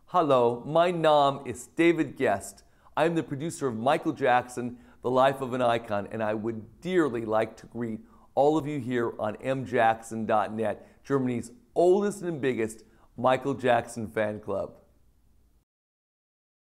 Hello, my name is David Gest. I am the producer of Michael Jackson, The Life of an Icon, and I would dearly like to greet all of you here on mjackson.net, Germany's oldest and biggest Michael Jackson fan club.